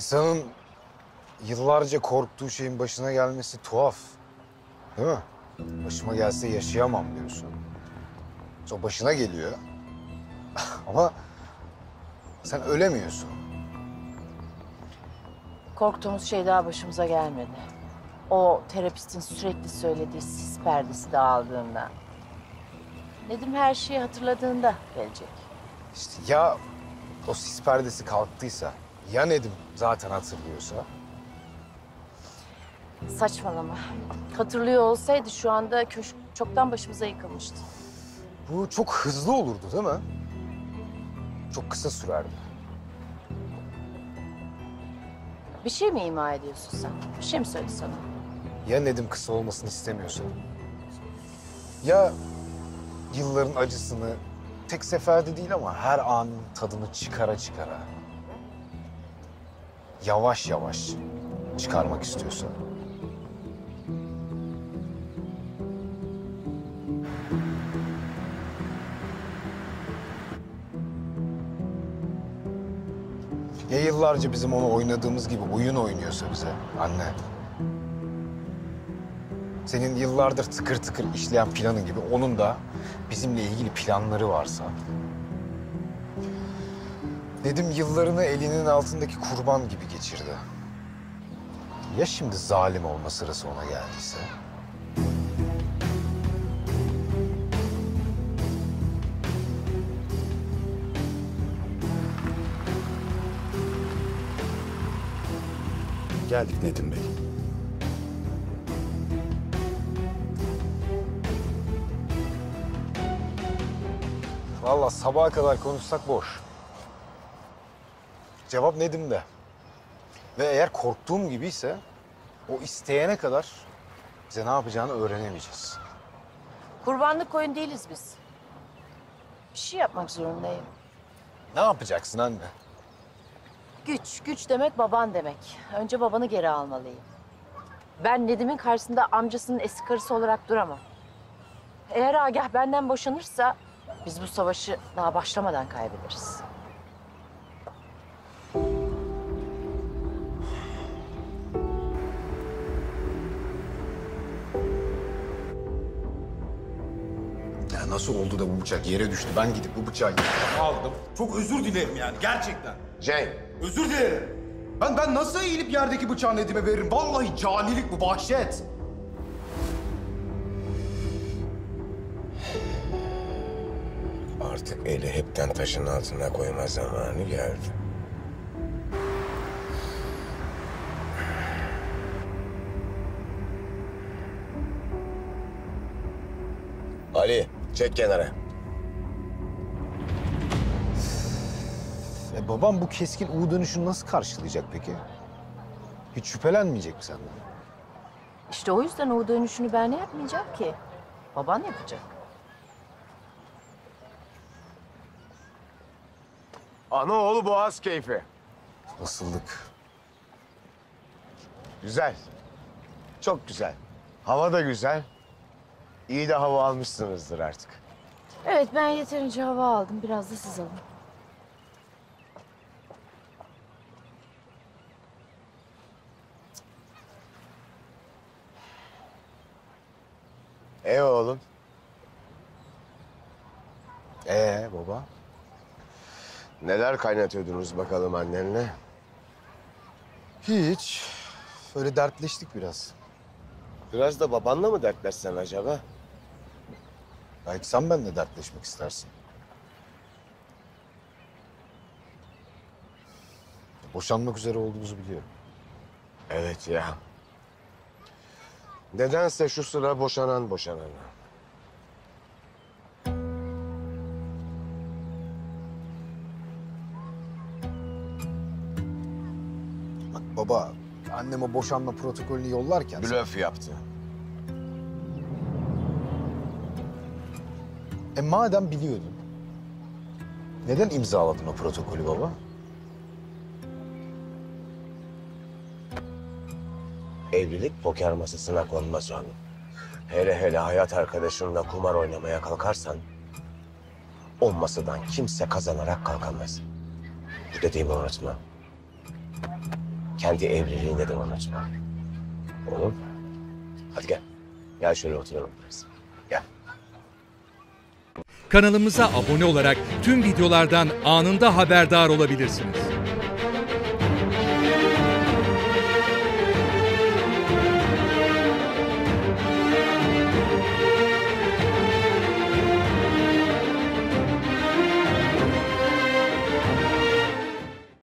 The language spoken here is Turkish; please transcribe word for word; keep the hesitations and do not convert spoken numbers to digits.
İnsanın yıllarca korktuğu şeyin başına gelmesi tuhaf. Değil mi? Başıma gelse yaşayamam diyorsun. Sonra başına geliyor. Ama sen ölemiyorsun. Korktuğumuz şey daha başımıza gelmedi. O terapistin sürekli söylediği sis perdesi dağıldığında. Nedim her şeyi hatırladığında gelecek. İşte ya o sis perdesi kalktıysa, ya Nedim zaten hatırlıyorsa? Saçmalama. Hatırlıyor olsaydı şu anda köşk çoktan başımıza yıkılmıştı. Bu çok hızlı olurdu değil mi? Çok kısa sürerdi. Bir şey mi ima ediyorsun sen? Bir şey mi söyledi sana? Ya Nedim kısa olmasını istemiyorsa? Ya yılların acısını tek seferde değil ama her anın tadını çıkara çıkara, yavaş yavaş çıkarmak istiyorsa? Ya yıllarca bizim onu oynadığımız gibi oyun oynuyorsa bize anne? Senin yıllardır tıkır tıkır işleyen planın gibi onun da bizimle ilgili planları varsa? Nedim yıllarını elinin altındaki kurban gibi geçirdi. Ya şimdi zalim olma sırası ona geldiyse? Geldik Nedim Bey. Vallahi sabaha kadar konuşsak boş. Cevap Nedim'de. Ve eğer korktuğum gibiyse o isteyene kadar bize ne yapacağını öğrenemeyeceğiz. Kurbanlık koyun değiliz biz. Bir şey yapmak zorundayım. Ne yapacaksın anne? Güç, güç demek baban demek. Önce babanı geri almalıyım. Ben Nedim'in karşısında amcasının eski karısı olarak duramam. Eğer Agah benden boşanırsa biz bu savaşı daha başlamadan kaybederiz. Ya nasıl oldu da bu bıçak yere düştü? Ben gidip bu bıçağı aldım. Çok özür dilerim yani gerçekten. Cenk. Özür dilerim. Ben ben nasıl eğilip yerdeki bıçağı Nedim'e veririm? Vallahi canilik bu, vahşet. Artık eli hepten taşın altına koyma zamanı geldi. Ali, çek kenara. E babam bu keskin U dönüşünü nasıl karşılayacak peki? Hiç şüphelenmeyecek mi senden? İşte o yüzden o dönüşünü ben yapmayacağım ki. Baban yapacak. Anaoğlu boğaz keyfi. Isıldık. Güzel. Çok güzel. Hava da güzel. İyi de hava almışsınızdır artık. Evet, ben yeterince hava aldım. Biraz da siz alın. E oğlum. Ee baba? Neler kaynatıyordunuz bakalım annenle? Hiç. Öyle dertleştik biraz. Biraz da babanla mı dertleşsen acaba? Belki sen benimle dertleşmek istersin. Boşanmak üzere olduğumuzu biliyorum. Evet ya. Nedense şu sıra boşanan boşanan. Bak baba, annem o boşanma protokolünü yollarken... Blöf yaptı. E madem biliyordun, neden imzaladın o protokolü baba? Evlilik poker masasına konmaz oğlum. Hele hele hayat arkadaşınla kumar oynamaya kalkarsan... o masadan kimse kazanarak kalkamaz. Bu dediğimi unutma. kendi evliliğinde de unutma. Oğlum, hadi gel. Gel şöyle oturalım biraz. Gel. Kanalımıza abone olarak tüm videolardan anında haberdar olabilirsiniz.